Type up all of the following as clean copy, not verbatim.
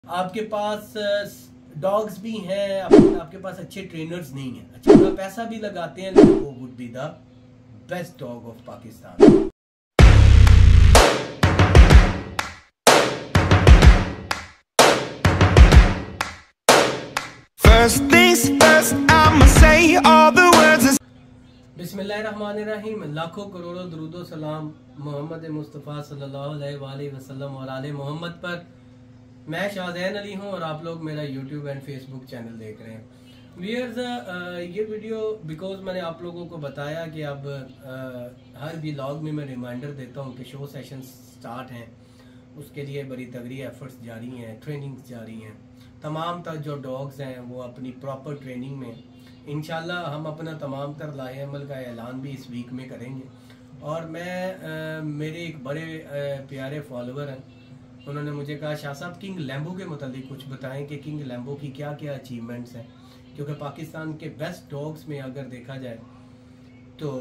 आपके पास डॉग्स भी हैं, आपके पास अच्छे ट्रेनर्स नहीं हैं, अच्छा पैसा भी लगाते हैं, लेकिन वो would be the best dog of Pakistan. First things first, I'ma say all the words. बिस्मिल्लाहिर्रहमानिर्रहीम। लाखों करोड़ों दुरूदो सलाम मोहम्मद मुस्तफ़ा सल्लल्लाहु अलैहि वसल्लम और आले मोहम्मद पर। मैं शाहजैन अली हूं और आप लोग मेरा यूट्यूब एंड फेसबुक चैनल देख रहे हैं। व्यूअर्स, ये वीडियो बिकॉज मैंने आप लोगों को बताया कि अब हर व्लॉग में मैं रिमाइंडर देता हूं कि शो सेशन स्टार्ट हैं, उसके लिए बड़ी तगड़ी एफर्ट्स जारी हैं, ट्रेनिंग्स जारी हैं। तमाम तर जो डॉग्स हैं वो अपनी प्रॉपर ट्रेनिंग में इंशाल्लाह हम अपना तमाम तर लाए अमल का ऐलान भी इस वीक में करेंगे। और मैं मेरे एक बड़े प्यारे फॉलोअर हैं, उन्होंने मुझे कहा शाह साहब किंग लैम्बो के मुतालिक कुछ बताएं कि किंग लैम्बो की क्या क्या अचीवमेंट्स हैं, क्योंकि पाकिस्तान के बेस्ट डॉग्स में अगर देखा जाए तो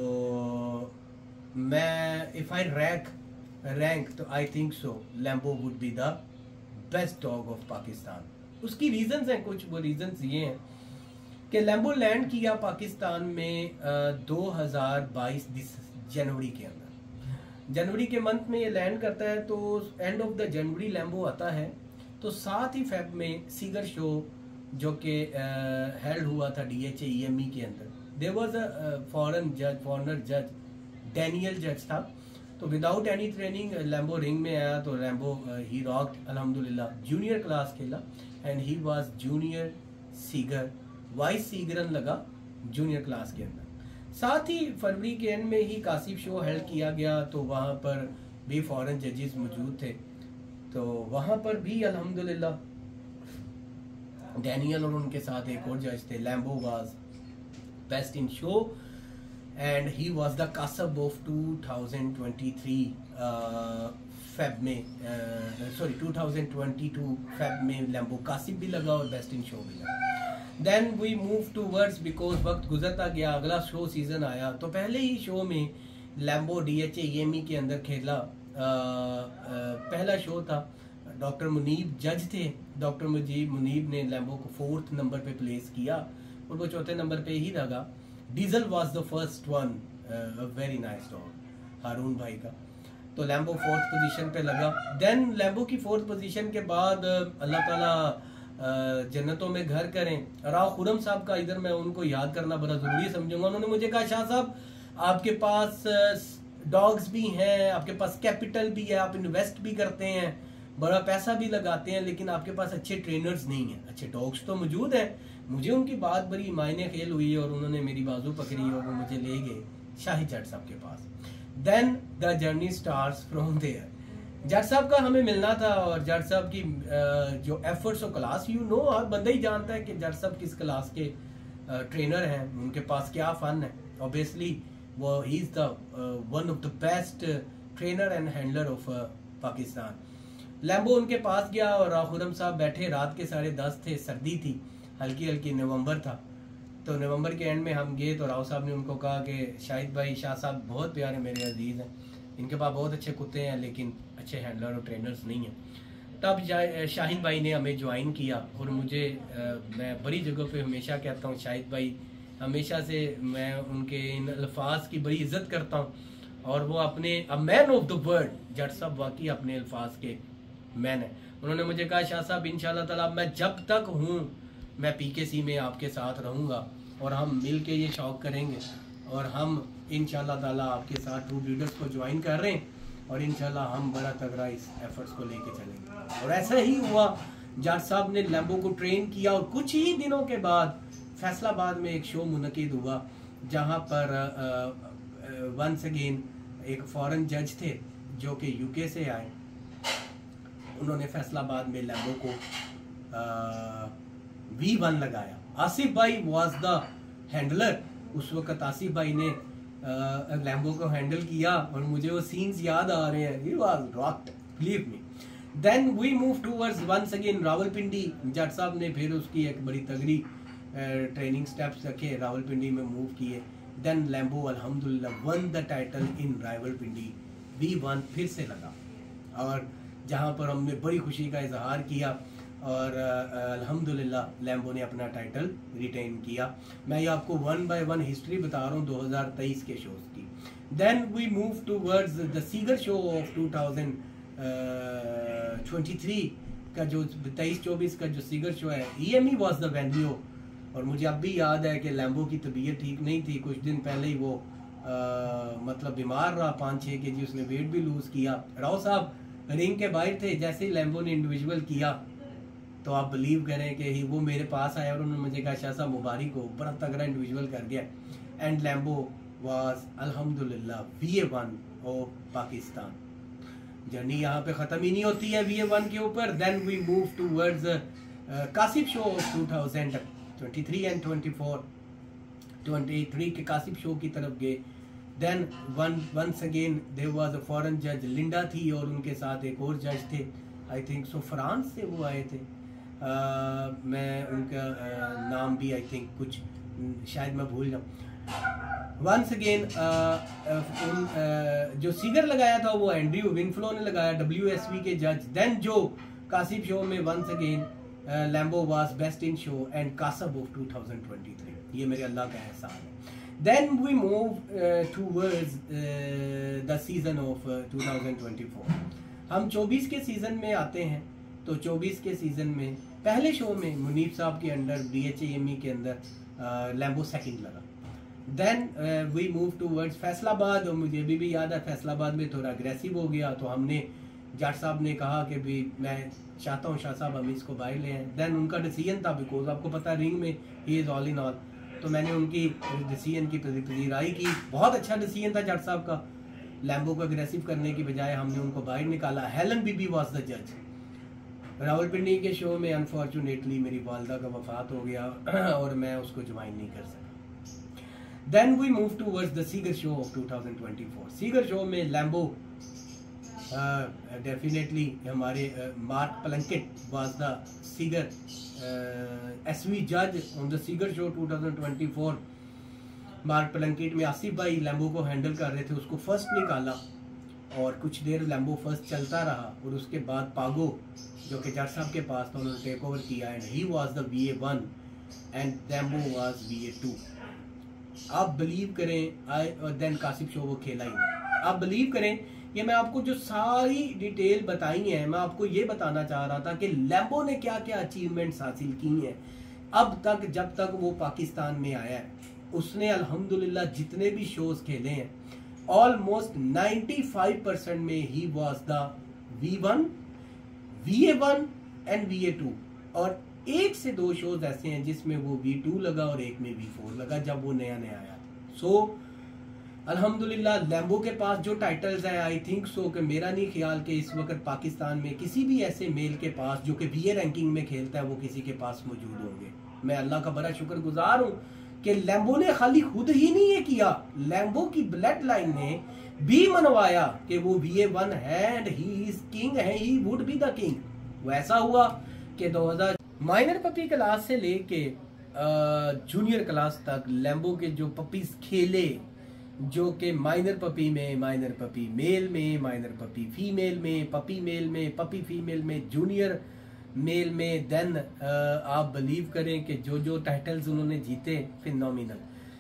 मैं इफ़ आई रैंक तो I think so Lambo would be the best dog of Pakistan. उसकी रीजंस हैं कुछ, वो रीजंस ये हैं कि लैम्बो लैंड किया पाकिस्तान में 2022 जनवरी के अंदर। जनवरी के मंथ में ये लैंड करता है, तो end of the January Lambo आता है। तो साथ ही फेब में सीगर शो जो कि हेल्ड हुआ था DHA-EME के अंदर, देयर वाज अ फॉरेनर जज डैनियल जज था। तो without any training Lambo ring में आया, तो लैम्बो ही रॉक्ड अल्हम्दुलिल्लाह। जूनियर क्लास खेला and he was junior Seeger, vice सीगरन लगा जूनियर क्लास के अंदर। साथ ही फरवरी के एंड में ही कासिफ शो हेल्ड किया गया, तो वहाँ पर भी फॉरेन जजेस मौजूद थे। तो वहाँ पर भी अल्हम्दुलिल्लाह डैनियल और उनके साथ एक और जज थे। Lambo was best in show and he was the कासब ऑफ 2023 फेब में 2022 फेब में लैम्बो कासिब भी लगा और बेस्ट इन शो भी लगा। Then we move towards, because वक्त गुजरता गया, अगला शो सीजन आया। तो पहले ही शो में लैम्बो DHA-EME के अंदर खेला। पहला शो था, डॉक्टर मुनीब जज थे। डॉक्टर मुनीब ने लैम्बो को 4th नंबर पे प्लेस किया और वो 4थे नंबर पे ही लगा। Diesel was the first one, very nice dog Haroon भाई का। तो लैम्बो 4th पोजीशन पे लगा। देन लैम्बो की 4th पोजीशन के बाद अल्लाह ताला जन्नतों में घर करें, राव खुरम साहब का इधर मैं उनको याद करना बड़ा जरूरी समझूंगा। उन्होंने मुझे कहा शाह साहब आपके पास डॉग्स भी हैं, आपके पास कैपिटल भी है, आप इन्वेस्ट भी करते हैं, बड़ा पैसा भी लगाते हैं, लेकिन आपके पास अच्छे ट्रेनर्स नहीं हैं। अच्छे डॉग्स तो मौजूद हैं। मुझे उनकी बात बड़ी मायने खेल हुई और उन्होंने मेरी बाजू पकड़ी और वो मुझे ले गए शाही जट साहब के पास। Then the journey starts from there. Jatt Sahab का हमें मिलना था और जट साहब की जो एफर्ट्स और क्लास, हर बंदा ही जानता है कि जट साहब किस क्लास के ट्रेनर हैं, उनके पास क्या फन है। ऑब्वियसली वो he is the one of the best trainer and handler of Pakistan. Lambo उनके पास गया और राहुरम साहब बैठे, रात के 10:30 थे, सर्दी थी, हल्की हल्की, नवंबर था। तो नवंबर के एंड में हम गए तो राव साहब ने उनको कहा कि शाहिद भाई, शाह साहब बहुत प्यारे मेरे अजीज हैं, इनके पास बहुत अच्छे कुत्ते हैं लेकिन अच्छे हैंडलर और ट्रेनर्स नहीं हैं। तब शाहिद भाई ने हमें ज्वाइन किया और मुझे मैं बड़ी जगह पे हमेशा कहता हूँ शाहिद भाई, हमेशा से मैं उनके इन अल्फाज की बड़ी इज्जत करता हूँ और वो अपने a man of the world, Jatt Sahab वाकई अपने अल्फाज के मैन है। उन्होंने मुझे कहा शाह साहब इंशाल्लाह ताला मैं जब तक हूँ मैं PKC में आपके साथ रहूँगा और हम मिल के ये शौक करेंगे और हम इंशाल्लाह ताला आपके साथ ट्रू ब्रीडर्स को ज्वाइन कर रहे हैं और इंशाल्लाह हम बड़ा तगड़ा इस एफर्ट्स को लेके चलेंगे। और ऐसा ही हुआ, जट साहब ने लैम्बो को ट्रेन किया और कुछ ही दिनों के बाद फैसलाबाद में एक शो मुनक़िद हुआ, जहाँ पर वंस अगेन एक फॉरेन जज थे जो कि UK से आए। उन्होंने फैसलाबाद में लैम्बो को V1 लगाया। आसिफ भाई वाज द हैंडलर। उस वक्त आसिफ भाई ने लैम्बो को हैंडल किया और मुझे वो सीन्स याद आ रहे हैं। He was rocked, believe me. Then we move towards once again Rawalpindi. जट साहब ने फिर उसकी एक बड़ी तगड़ी ट्रेनिंग स्टेप्स रखे, रावलपिंडी में मूव किए। देन लैम्बो अल्हम्दुलिल्लाह won the title in Rawalpindi, V1 फिर से लगा और जहाँ पर हमने बड़ी खुशी का इजहार किया और अल्हम्दुलिल्लाह लैम्बो ने अपना टाइटल रिटेन किया। मैं ये आपको 1 बाय 1 हिस्ट्री बता रहा हूँ 2023 के शोज की। Then we move towards the Sieger show of 2023 का जो 23-24 का जो सीगर शो है, EME वाज द वेन्यू। और मुझे अब भी याद है कि लैम्बो की तबीयत ठीक नहीं थी, कुछ दिन पहले ही वो मतलब बीमार रहा, 5-6 kg उसने वेट भी लूज किया। राव साहब रिंग के बाहर थे, जैसे ही लैम्बो ने इंडिविजुअल किया तो आप बिलीव करें कि वो मेरे पास आया और उन्होंने मुझे कहा शाह साहब मुबारक हो, बड़ा तगड़ा इंडिविजुअल कर गया। एंड लैम्बो वाज अल्हम्दुलिल्लाह VA1 ऑफ पाकिस्तान। जर्नी यहाँ पे ख़त्म ही नहीं होती है VA1 के ऊपर। देन वी मूव टूवर्ड्स कासिफ शो ऑफ 2023 एंड 23 के कासिफ शो की तरफ गए। Then once again there was a foreign जज, लिंडा थी और उनके साथ एक और जज थे, आई थिंक सो फ्रांस से वो आए थे। मैं उनका नाम भी आई थिंक कुछ शायद मैं भूल जाऊँ। वंस अगेन जो सीगर लगाया था वो एंड्रयू विनफ्लो ने लगाया, WSV के जज। देन जो कासिफ शो में once again Lambo was best in show and कासब ऑफ 2023। ये मेरे अल्लाह का एहसान है। Then we move towards the season of 2024। हम 24 के सीजन में आते हैं। तो 24 के सीजन में पहले शो में मुनीफ साहब के अंडर BHAME के अंदर लैम्बो सेकंड लगा। Then we move towards Faisalabad, और मुझे अभी भी याद है फैसलाबाद में थोड़ा अग्रेसिव हो गया, तो हमने जट साहब ने कहा कि भी मैं चाहता हूँ शाह साहब हम इसको बाहर ले आए। देन उनका डिसीजन था, बिकॉज आपको पता रिंग में he is all in all, तो मैंने उनकी डिसीजन की पजीराई की। बहुत अच्छा डिसीजन था जट साहब का, लैम्बो को अग्रेसिव करने की बजाय हमने उनको बाहर निकाला। हेलन बीबी वाज द जज। रावलपिंडी के शो में अनफॉर्चुनेटली मेरी वालदा का वफात हो गया और मैं उसको ज्वाइन नहीं कर सका। Then we move towards the Sieger show of 2024। Sieger show में लैम्बो डेफिनेटली हमारे Mark Plunkett was the Sieger SV जज on the Sieger show 2024। Mark Plunkett में आसिफ भाई लैम्बो को हैंडल कर रहे थे, उसको फर्स्ट निकाला और कुछ देर लैम्बो फर्स्ट चलता रहा और उसके बाद पागो जो कि जट साहब के पास था उन्होंने टेक ओवर किया and he was the VA1 and Lambo was VA2। आप बिलीव करें और देन कासिफ शो वो खेला ही नहीं। आप बिलीव करें, ये मैं आपको जो सारी डिटेल बताई है, मैं आपको ये बताना चाह रहा था कि लैम्बो ने क्या क्या अचीवमेंट्स हासिल की हैं अब तक, जब तक वो पाकिस्तान में आया है। उसने अल्हम्दुलिल्लाह जितने भी शोज खेले हैं ऑलमोस्ट 95% में ही was the V1, VA1 and VA2, और 1 से 2 शोज ऐसे हैं जिसमें वो V2 लगा और एक में V4 लगा जब वो नया नया आया। सो अल्हम्दुलिल्लाह लैम्बो के पास जो टाइटल्स हैं, आई थिंक सो कि मेरा नहीं ख्याल कि इस वक्त पाकिस्तान में किसी भी ऐसे मेल के पास जो कि VA रैंकिंग में खेलता है वो किसी के पास मौजूद होंगे। मैं अल्लाह का बड़ा शुक्रगुजार हूँ कि लैम्बो ने खाली खुद ही नहीं ये किया, लैम्बो की ब्लड लाइन ने भी मनवाया कि वो VA1 है एंड ही इज किंग है, he would be the king. वैसा हुआ कि 2000 माइनर पपी क्लास से लेके जूनियर क्लास तक लैम्बो के जो पपीज खेले, जो कि माइनर पपी में, माइनर पपी मेल में, माइनर पपी फीमेल में, पपी मेल में, पपी फीमेल में, जूनियर मेल में, देन आप बिलीव करें कि जो जो टाइटल्स उन्होंने जीते फिनोमिनल।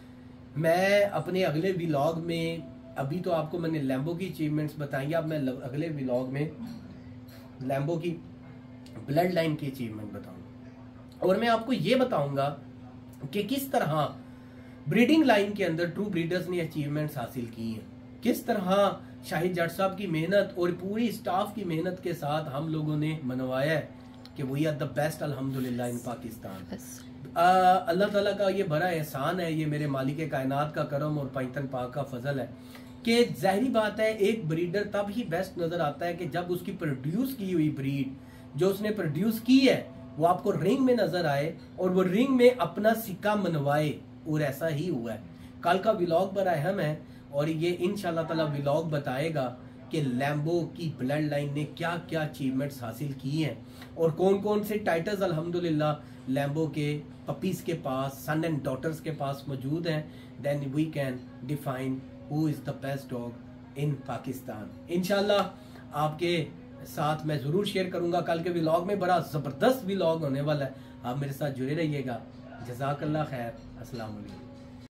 मैं अपने अगले व्लॉग में, अभी तो आपको मैंने लैम्बो की अचीवमेंट्स बताई, अब मैं अगले व्लॉग में लैम्बो की ब्लड लाइन की अचीवमेंट बताऊंगा और मैं आपको ये बताऊंगा कि किस तरह ब्रीडिंग लाइन के अंदर ट्रू ब्रीडर्स ने अचीवमेंट्स हासिल की हैं, किस तरह शाहिद जट साहब की मेहनत और पूरी स्टाफ की मेहनत के साथ हम लोगों ने मनवाया है कि वी आर द बेस्ट अल्हम्दुलिल्लाह इन पाकिस्तान। अल्लाह ताला का ये बड़ा एहसान है, ये मेरे मालिक कायनात का करम और पैतन पाक का फजल है कि जाहिर बात है एक ब्रीडर तब ही बेस्ट नजर आता है कि जब उसकी प्रोड्यूस की हुई ब्रीड जो उसने प्रोड्यूस की है वो आपको रिंग में नजर आए और वो रिंग में अपना सिक्का मनवाए, और ऐसा ही हुआ है। कल का व्लॉग बड़ा अहम है और ये इंशाल्लाह ताला व्लॉग बताएगा कि लैम्बो की ब्लड लाइन ने क्या क्या अचीवमेंट्स हासिल की हैं और कौन कौन से टाइटल्स अल्हम्दुलिल्लाह लैम्बो के पपीज के पास, सन एंड डॉटर्स के पास मौजूद हैं। Then we can define who is the best dog in Pakistan. इंशाल्लाह आपके साथ मैं ज़रूर शेयर करूँगा। कल के व्लॉग में बड़ा ज़बरदस्त व्लॉग होने वाला है, आप मेरे साथ जुड़े रहिएगा। जज़ाकल्लाह खैर, अस्सलाम वालेकुम।